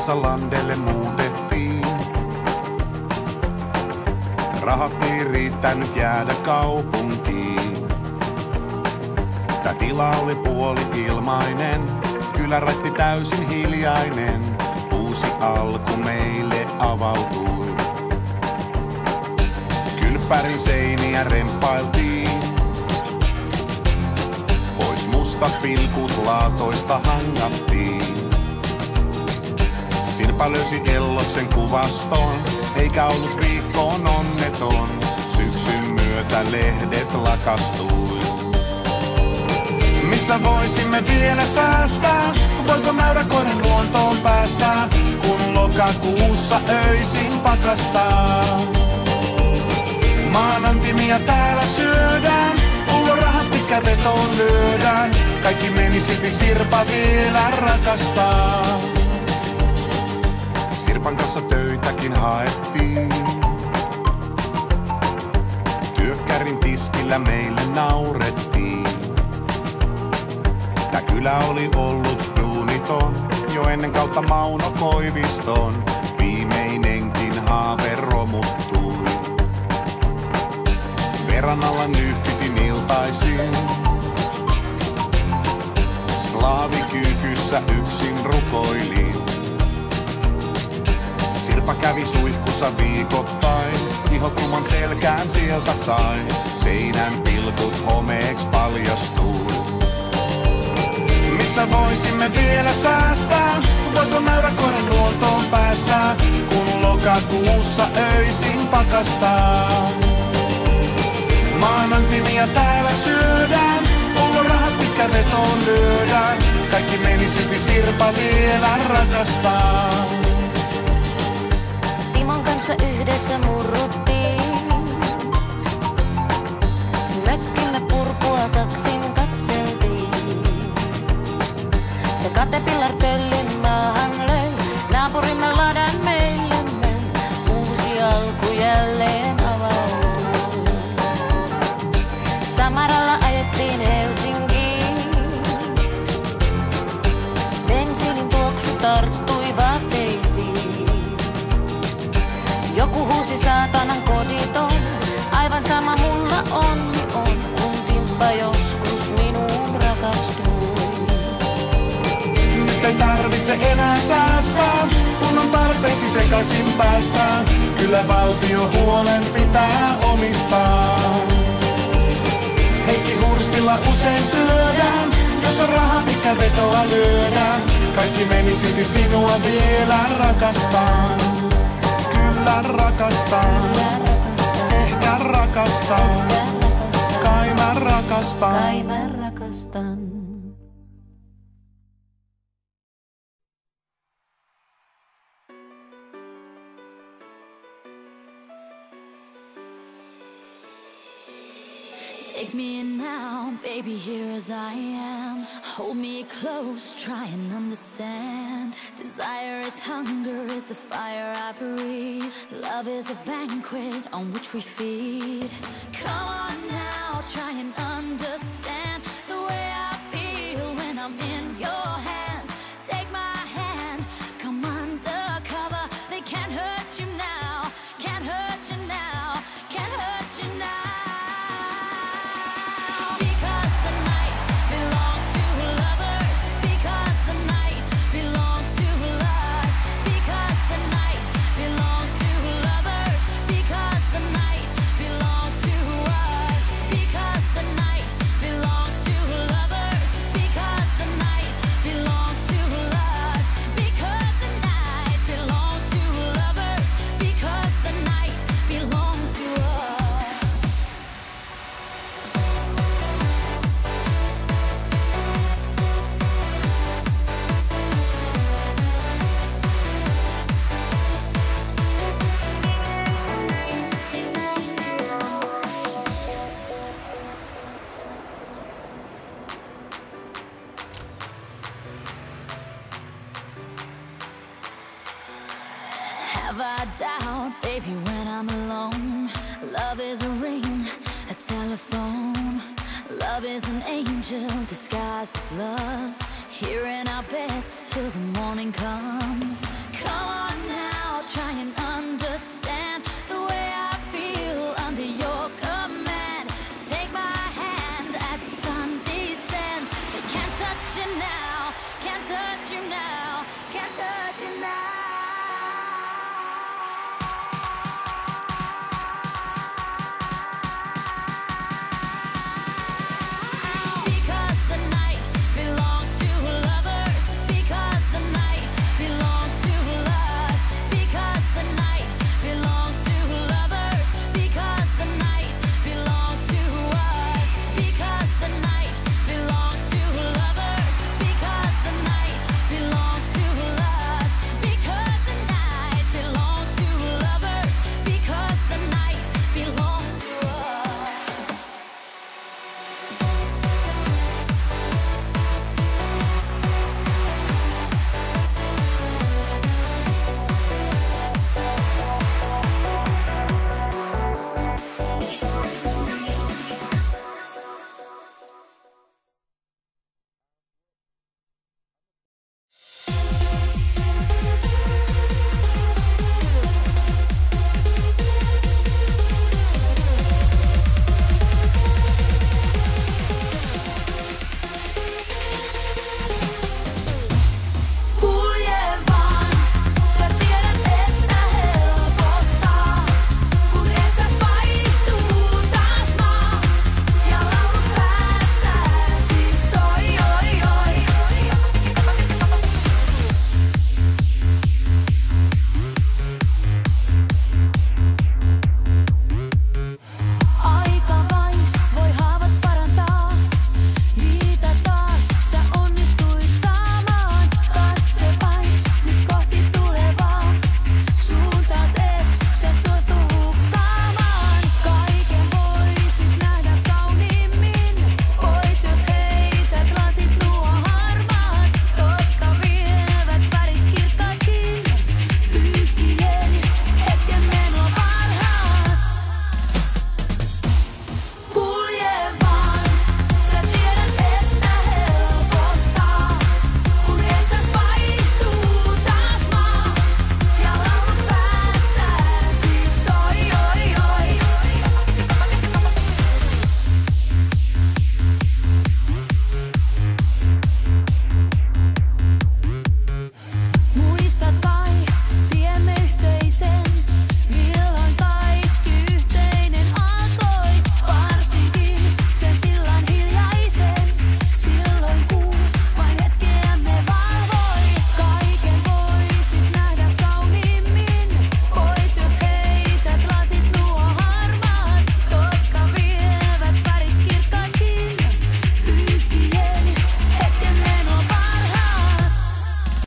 kanssa landelle muutettiin. Rahat ei riittänyt jäädä kaupunkiin. Tää tila oli puoli ilmainen, kyläraitti täysin hiljainen. Uusi alku meille avautui. Kylppärin seiniä remppailtiin. Pois mustat pilkut laatoista hangattiin. Sirpa löysi Elloksen kuvaston, eikä ollut viikkoon onneton. Syksyn myötä lehdet lakastui. Missä voisimme vielä säästää? Voiko mäyräkoiran luontoon päästä, kun lokakuussa öisin pakastaa? Maanantimia täällä syödään, pullorahat pitkä vetoon lyödään. Kaikki meni silti Sirpa vielä rakastaa. Sirpan kanssa töitäkin haettiin. Työkkärin tiskillä meille naurettiin. Tää kylä oli ollut duuniton jo ennen kautta Mauno Koiviston. Viimeinenkin haave romuttui. Veran alla nyhtitin iltaisin. Slaavikyykyssä yksin rukoilin. Sirpa kävi suihkussa viikoittain, ihottuman selkään sieltä sain. Seinän pilkut homeeks paljastui. Missä voisimme vielä säästää? Voiko mäyräkoiran luontoon päästä, kun lokakuussa öisin pakastaa? Maanantimia täällä syödään, pullorahat pitkä vetoon lyödään. Kaikki meni silti Sirpa vielä rakastaa. Timon kanssa yhdessä murruttiin. Mökkimme purkua kaksin katseltiin. Se Caterpillar töllin maahan löi. Naapurimme ladan meille möi. Uusi alku jälleen avautui. Samaralla ajettiin Helsinkiin. Bensiinin tuoksu tarttui vaatteisiin. Joku huusi saatanan koditon. Aivan sama mulla onni on, kun Timppa joskus minuun rakastui. Nyt ei tarvitse enää säästää, kun on tarpeeksi sekaisin päästää. Kyllä valtio huolen pitää omistaa. Heikki Hurstilla usein syödään, jos on raha mikä vetoa lyödään. Kaikki meni silti sinua vielä rakastaan. Kyllä rakastan, ehkä rakastan, kai mä rakastan. Kai mä rakastan. Take me in now, baby, here as I am. Hold me close, try and understand. Desire is hunger, is the fire I breathe. Love is a banquet on which we feed. Come on now, try and understand the way I feel when I'm in your hands. Take my hand, come undercover. They can't hurt you now, can't hurt you now, can't hurt you now. Have I doubt, baby, when I'm alone? Love is a ring, a telephone. Love is an angel disguised as lust. here in our beds till the morning comes. Come on now, try and